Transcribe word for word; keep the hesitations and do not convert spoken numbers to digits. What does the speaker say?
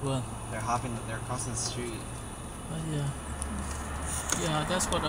Well, They're hopping. They're crossing the street. uh, yeah, yeah. That's what.